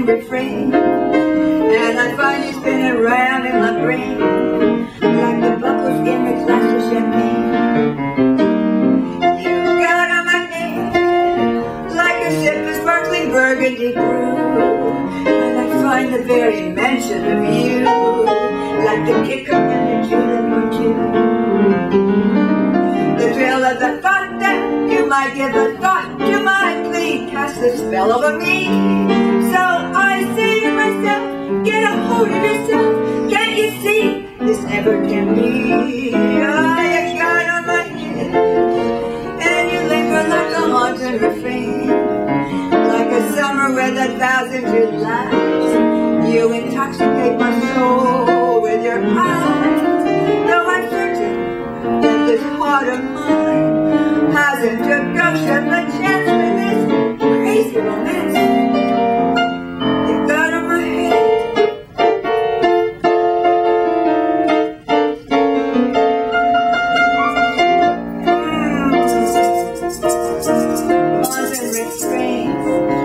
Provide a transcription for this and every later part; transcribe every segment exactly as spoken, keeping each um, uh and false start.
haunting refrain, and I find you spinning around in my brain like the bubbles in a glass of champagne. You got on my head like a sip of sparkling burgundy brew, and I find the very mention of you like the kick of a tulip or two. The thrill of the thought that you might give a thought to my plea casts a spell over me. So I say to myself, get a hold of yourself. Can't you see this never can be? I got on my head, and you linger like a haunting refrain, like a summer with a thousand Julys. You intoxicate my soul with your eyes. Though I'm certain that this heart of mine hasn't a ghost of a chance for this crazy romance. You got on my head. Haunting refrains,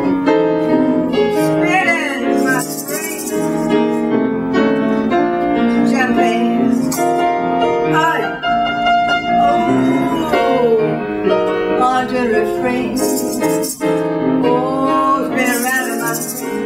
spinning my brain. Champagne. I, oh, haunting refrains. Oh, spin around in my brain.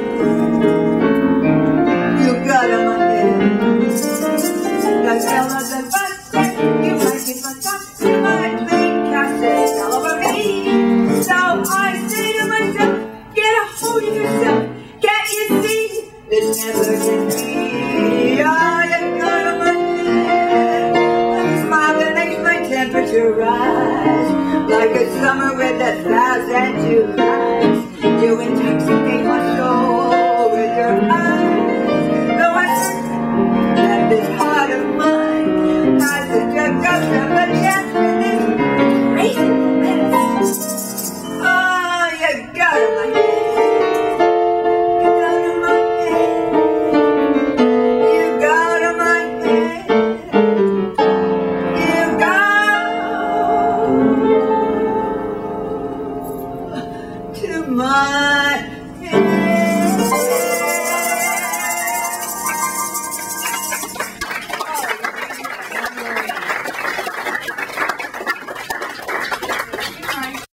You got on my head. The smell of the bus, you might give a thought to my plane, cast a spell over me. So I say to myself, get a hold of yourself. Can't you see this never can be? I got on my head, a smile that makes my temperature rise, like a summer with a thousand Julys. You intoxicate my soul with your eyes. Though I'm certain that this heart of mine has a ghost of a